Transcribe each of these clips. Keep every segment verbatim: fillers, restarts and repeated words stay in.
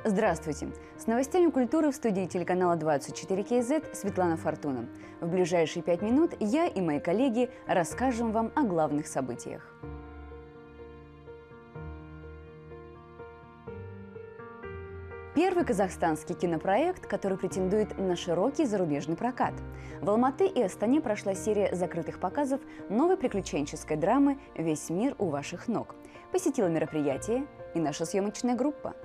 Здравствуйте! С новостями культуры в студии телеканала двадцать четыре кей зет Светлана Фортуна. В ближайшие пять минут я и мои коллеги расскажем вам о главных событиях. Первый казахстанский кинопроект, который претендует на широкий зарубежный прокат. В Алматы и Астане прошла серия закрытых показов новой приключенческой драмы «Весь мир у ваших ног». Посетила мероприятие и наша съемочная группа.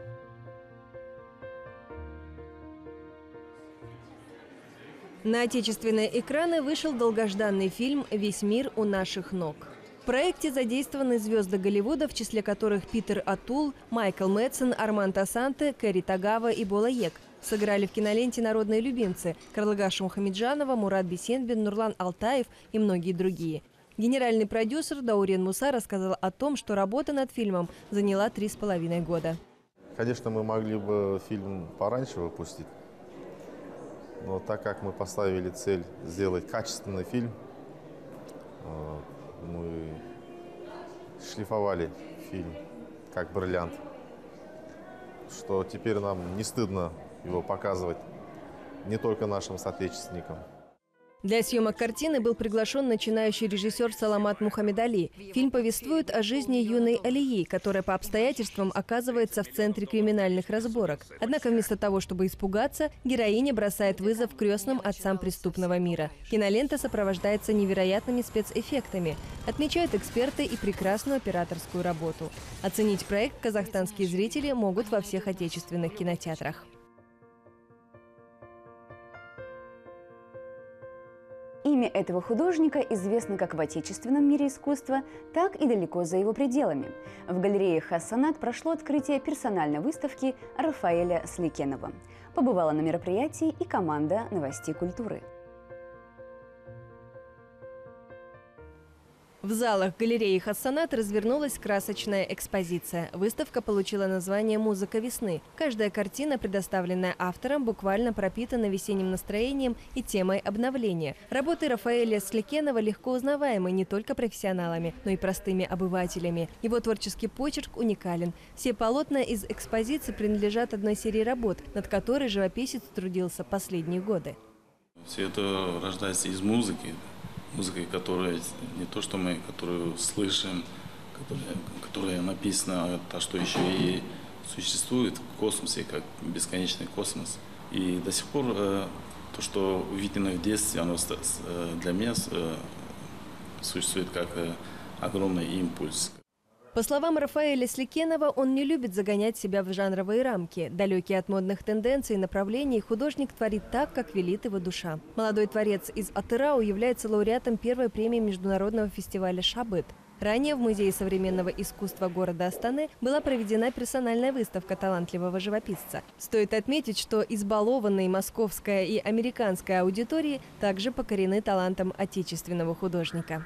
На отечественные экраны вышел долгожданный фильм «Весь мир у наших ног». В проекте задействованы звезды Голливуда, в числе которых Питер Атул, Майкл Мэдсен, Арманд Асанте, Кэрри Тагава и Бола Ек. Сыграли в киноленте народные любимцы – Карлыгаша Мухамеджанова, Мурат Бесенбин, Нурлан Алтаев и многие другие. Генеральный продюсер Даурен Муса рассказал о том, что работа над фильмом заняла три с половиной года. Конечно, мы могли бы фильм пораньше выпустить, но так как мы поставили цель сделать качественный фильм, мы шлифовали фильм как бриллиант, что теперь нам не стыдно его показывать не только нашим соотечественникам. Для съемок картины был приглашен начинающий режиссер Саламат Мухаммед-Али. Фильм повествует о жизни юной Алии, которая по обстоятельствам оказывается в центре криминальных разборок. Однако вместо того, чтобы испугаться, героиня бросает вызов крестным отцам преступного мира. Кинолента сопровождается невероятными спецэффектами. Отмечают эксперты и прекрасную операторскую работу. Оценить проект казахстанские зрители могут во всех отечественных кинотеатрах. Имя этого художника известно как в отечественном мире искусства, так и далеко за его пределами. В галерее Хассанат прошло открытие персональной выставки Рафаэля Сликенова. Побывала на мероприятии и команда новостей культуры. В залах галереи Хассанат развернулась красочная экспозиция. Выставка получила название «Музыка весны». Каждая картина, предоставленная автором, буквально пропитана весенним настроением и темой обновления. Работы Рафаэля Сликенова легко узнаваемы не только профессионалами, но и простыми обывателями. Его творческий почерк уникален. Все полотна из экспозиции принадлежат одной серии работ, над которой живописец трудился последние годы. Все это рождается из музыки. Музыка, которая не то, что мы, которую слышим, которая, которая написана, а то, что еще и существует в космосе, как бесконечный космос. И до сих пор э, то, что увидено в детстве, оно э, для меня э, существует как э, огромный импульс. По словам Рафаэля Сликенова, он не любит загонять себя в жанровые рамки. Далекий от модных тенденций и направлений, художник творит так, как велит его душа. Молодой творец из Атырау является лауреатом первой премии международного фестиваля «Шабыт». Ранее в Музее современного искусства города Астаны была проведена персональная выставка талантливого живописца. Стоит отметить, что избалованные московская и американская аудитории также покорены талантом отечественного художника.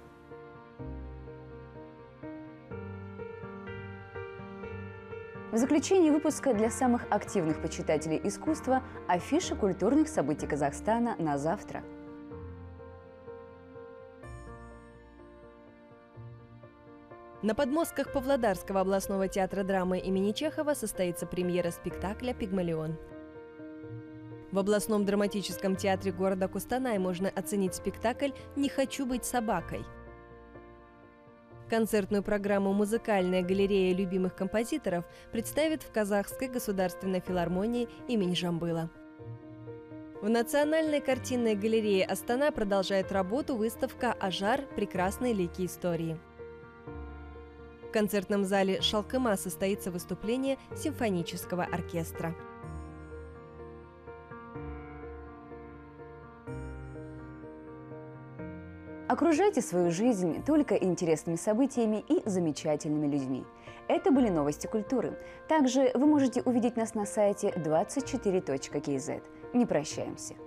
В заключении выпуска для самых активных почитателей искусства афиша культурных событий Казахстана на завтра. На подмостках Павлодарского областного театра драмы имени Чехова состоится премьера спектакля «Пигмалион». В областном драматическом театре города Кустанай можно оценить спектакль «Не хочу быть собакой». Концертную программу «Музыкальная галерея любимых композиторов» представит в Казахской государственной филармонии имени Жамбыла. В Национальной картинной галерее Астана продолжает работу выставка «Ажар. Прекрасные лики истории». В концертном зале «Шалкыма» состоится выступление симфонического оркестра. Окружайте свою жизнь только интересными событиями и замечательными людьми. Это были новости культуры. Также вы можете увидеть нас на сайте двадцать четыре точка кей зет. Не прощаемся.